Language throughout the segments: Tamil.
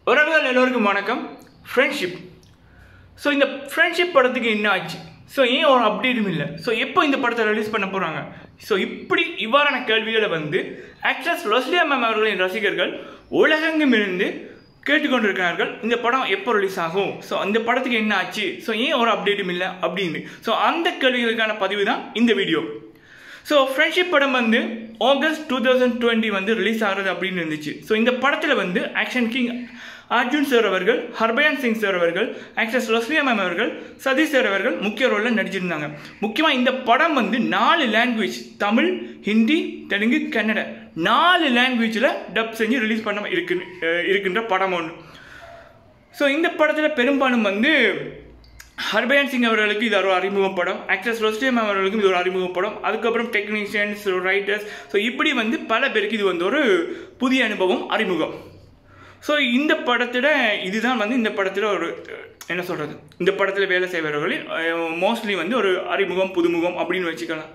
உறவுகள் எல்லோருக்கும் வணக்கம். ஃப்ரெண்ட்ஷிப். ஸோ இந்த ஃப்ரெண்ட்ஷிப் படத்துக்கு என்ன ஆச்சு? ஸோ ஏன் ஒரு அப்டேட்டும் இல்லை? ஸோ எப்போ இந்த படத்தை ரிலீஸ் பண்ண போகிறாங்க? ஸோ இவ்வாறான கேள்விகளை ஆக்ட்ரஸ் லொஸ்லியா மேம் அவர்களின் ரசிகர்கள் உலகெங்கும் இருந்து கேட்டுக்கொண்டிருக்கிறார்கள். இந்த படம் எப்போ ரிலீஸ் ஆகும்? ஸோ அந்த படத்துக்கு என்ன ஆச்சு? ஸோ ஏன் ஒரு அப்டேட்டும் இல்லை அப்படின்னு. ஸோ அந்த கேள்விகளுக்கான பதிவு தான் இந்த வீடியோ. ஸோ ஃப்ரெண்ட்ஷிப் படம் ஆகஸ்ட் 2020 ரிலீஸ் ஆகிறது அப்படின்னு இருந்துச்சு. ஸோ இந்த படத்தில் ஆக்ஷன் கிங் அர்ஜுன் சார் அவர்கள், ஹர்பயான் சிங் சார் அவர்கள், ஆக்ட்ரஸ் லொஸ்லியா மேம் அவர்கள், சதீஷ் சார் அவர்கள் முக்கிய ரோலில் நடிச்சிருந்தாங்க. முக்கியமாக இந்த படம் 4 லாங்குவேஜ், தமிழ், ஹிந்தி, தெலுங்கு, கன்னட 4 லாங்குவேஜில் டப் செஞ்சு ரிலீஸ் பண்ண இருக்கின்ற படம் ஒன்று. ஸோ இந்த படத்தில் பெரும்பாலும் ஹர்பயான் சிங் அவர்களுக்கு இது ஒரு அறிமுக படம், ஆக்ட்ரஸ் லொஸ்லியா மேம் அவர்களுக்கும் இது ஒரு அறிமுக படம், அதுக்கப்புறம் டெக்னீஷியன்ஸ், ரைட்டர்ஸ், ஸோ இப்படி பல பேருக்கு இது ஒரு புதிய அனுபவம், அறிமுகம். ஸோ இந்த படத்தில் இதுதான் இந்த படத்தில் ஒரு என்ன சொல்கிறது, இந்த படத்தில் வேலை செய்பவர்களில் மோஸ்ட்லி ஒரு அறிமுகம், புதுமுகம் அப்படின்னு வச்சுக்கலாம்.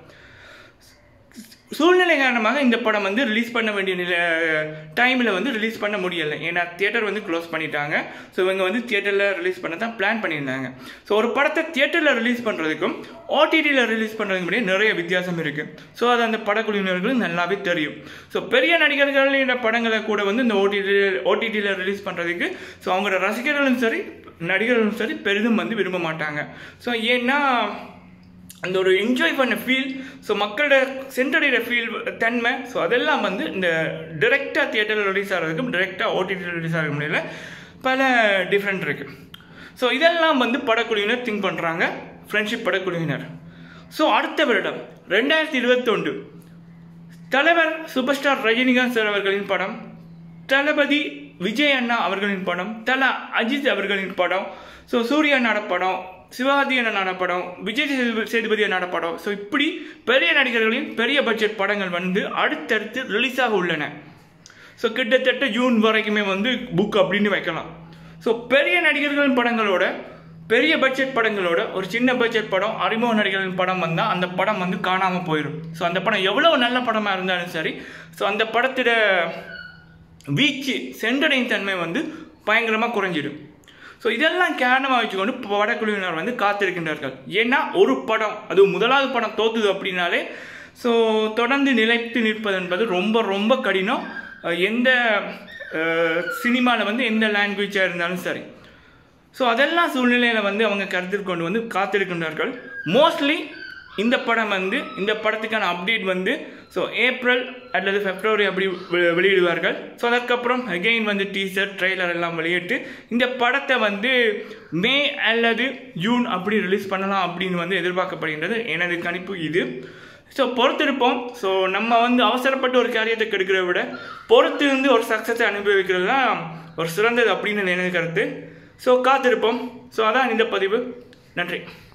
சூழ்நிலை காரணமாக இந்த படம் ரிலீஸ் பண்ண வேண்டிய டைமில் ரிலீஸ் பண்ண முடியலை. ஏன்னா தியேட்டர் க்ளோஸ் பண்ணிட்டாங்க. ஸோ இவங்க தியேட்டரில் ரிலீஸ் பண்ண தான் பிளான் பண்ணியிருந்தாங்க. ஸோ ஒரு படத்தை தியேட்டரில் ரிலீஸ் பண்ணுறதுக்கும் ஓடிடியில் ரிலீஸ் பண்ணுறதுக்கு முன்னாடி நிறைய வித்தியாசம் இருக்குது. ஸோ அது அந்த படக்குழுவினர்களுக்கு நல்லாவே தெரியும். ஸோ பெரிய நடிகர்களின் படங்களை கூட இந்த ஓடிடியில் ரிலீஸ் பண்ணுறதுக்கு ஸோ அவங்களோட ரசிகர்களும் சரி, நடிகர்களும் சரி பெரிதும் விரும்ப மாட்டாங்க. ஸோ ஏன்னா அந்த ஒரு என்ஜாய் பண்ண ஃபீல், ஸோ மக்களோட சென்றடைகிற ஃபீல், தன்மை, ஸோ அதெல்லாம் இந்த டிரெக்டாக தியேட்டரில் ரிலீஸ் ஆகிறதுக்கும் டிரெக்டாக ஓடிடியில் ரிலீஸ் ஆக முடியல பல டிஃப்ரெண்ட் இருக்குது. ஸோ இதெல்லாம் படக்குழுவினர் திங்க் பண்ணுறாங்க, ஃப்ரெண்ட்ஷிப் படக்குழுவினர். ஸோ அடுத்த வருடம் 2021 தலைவர் சூப்பர் ஸ்டார் ரஜினிகாந்த் சார் அவர்களின் படம், தளபதி விஜய் அண்ணா அவர்களின் படம், தல அஜித் அவர்களின் படம், ஸோ சூர்யா படம், சிவாஜி அண்ணா படம், விஜய் சேதுபதி அண்ணா படம், ஸோ இப்படி பெரிய நடிகர்களின் பெரிய பட்ஜெட் படங்கள் அடுத்தடுத்து ரிலீஸ் ஆக உள்ளன. ஸோ கிட்டத்தட்ட ஜூன் வரைக்குமே புக் அப்படின்னு வைக்கலாம். ஸோ பெரிய நடிகர்களின் படங்களோட, பெரிய பட்ஜெட் படங்களோட ஒரு சின்ன பட்ஜெட் படம், அறிமுக நடிகர்களின் படம் வந்தால் அந்த படம் காணாமல் போயிடும். ஸோ அந்த படம் எவ்வளோ நல்ல படமாக இருந்தாலும் சரி, ஸோ அந்த படத்தோட வீச்சு, சென்றடையும் தன்மை பயங்கரமாக குறைஞ்சிடும். ஸோ இதெல்லாம் காரணமாக வச்சுக்கொண்டு படக்குழுவினர் காத்திருக்கின்றார்கள். ஏன்னா ஒரு படம், அது முதலாவது படம் தோத்துது அப்படின்னாலே ஸோ தொடர்ந்து நிலைத்து நிற்பது என்பது ரொம்ப ரொம்ப கடினம். எந்த சினிமாவில் எந்த லாங்குவேஜாக இருந்தாலும் சரி. ஸோ அதெல்லாம் சூழ்நிலையில் அவங்க கருத்தில் கொண்டு காத்திருக்கின்றார்கள். மோஸ்ட்லி இந்த படம் இந்த படத்துக்கான அப்டேட் ஸோ ஏப்ரல் அல்லது பிப்ரவரி அப்படி வெளியிடுவார்கள். ஸோ அதற்கப்புறம் அகெயின் டீசர், ட்ரெய்லர் எல்லாம் வெளியிட்டு இந்த படத்தை மே அல்லது ஜூன் அப்படி ரிலீஸ் பண்ணலாம் அப்படின்னு எதிர்பார்க்கப்படுகின்றது. எனது கணிப்பு இது. ஸோ பொறுத்திருப்போம். ஸோ நம்ம அவசரப்பட்டு ஒரு காரியத்தை கெடுக்கிறத விட பொறுத்து ஒரு சக்ஸஸை அனுபவிக்கிறது தான் ஒரு சிறந்தது அப்படின்னு எனது கருத்து. ஸோ காத்திருப்போம். ஸோ அதான் இந்த பதிவு. நன்றி.